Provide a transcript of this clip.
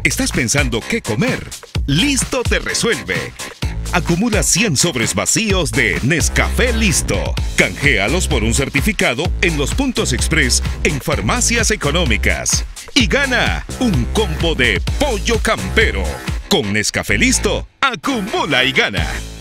¿Estás pensando qué comer? Listo te resuelve. Acumula 100 sobres vacíos de Nescafé Listo. Canjéalos por un certificado en los puntos express en farmacias económicas. Y gana un combo de pollo campero. Con Nescafé Listo, acumula y gana.